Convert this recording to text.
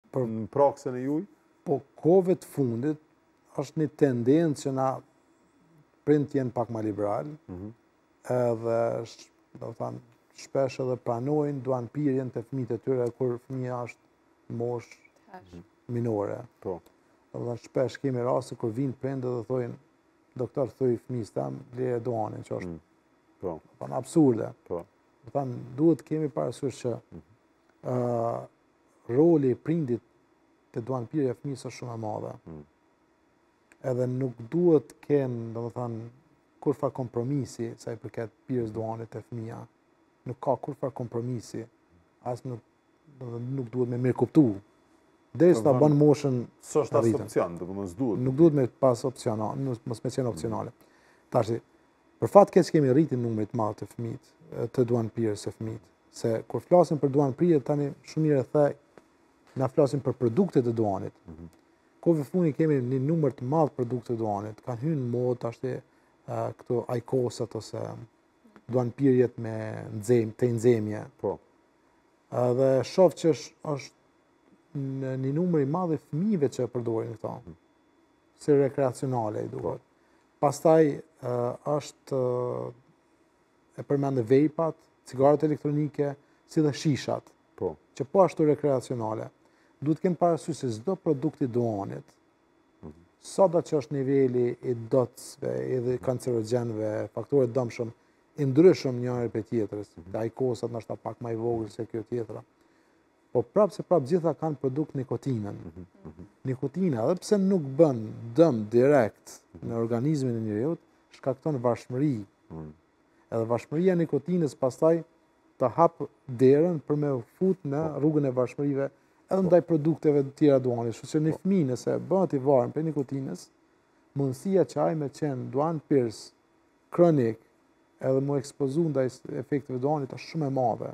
në praksën e juj? Po kohëve të fundit është një tendencë që na prind jenë pak më liberal, edhe do të thënë shpesh edhe pranojnë duanpirjen të fëmijët e tyre kur fëmia është moshë minore. Po. Do të thënë shpesh kemi raste kur vinë prindë dhe thojnë doktor thuj fëmijës tam leje duanin, që është Po. absurde. Po. Do të thënë duhet kemi parasysh që roli i prindit te duanpirja e fëmijës është shumë e madhe. Edhe nuk duhet kenë, do të thënë, kurfar kompromisi sa i përket pirjes duanit te fëmia. Nuk ka kurfar kompromisi. As nuk duhet me mirë kuptu. Derisa ta bën moshën. S'është as opcion, domethënë s'duhet. Nuk duhet me pas opcional, mos me qenë opcionale. Tash, për fat keq kemi rritin numrit të madh të fëmijët, të duanpirjes së fëmijët. Se kur flasim për duanpirje tani shumë mirë e the, na flasim për produktet e duanit. Kohëve fundi kemi një numër të madh produkte të duanit. Kanë hyrë në modë tash këto ajkosat ose duanpirjet me nxemje. Po. Dhe shoh që është në një numër i madh i fëmijëve që përdorin këto. Si rekreacionale i duhet. Pastaj është e përmendë vejpat, cigaret elektronike, si dhe shishat. Po. Që po ashtu rekreacionale. Duhet kemë parasysh se çdo produkt i duanit, sado që është niveli i docëve, edhe kancerogjenëve, faktorët dëmshëm, i ndryshëm njëri prej tjetrës. Ajkosat ndoshta pak më i vogël se kjo tjetra. Po prapë gjitha kanë produkt nikotinën. Nikotina, edhe pse nuk bën dëm direkt në organizmin e njeriu, shkakton varfshmëri. Edhe varfshmëria e nikotinës pastaj të hap derën për me u fut në rrugën e varfshmërive edhe ndaj produkteve të tjera duanit. Kështu që një fëmijë nëse bëhet i varur për nikotinës, mundësia që ai me qenë duanpirës kronik edhe mu ekspozu ndaj efekteve duanit është shumë e madhe.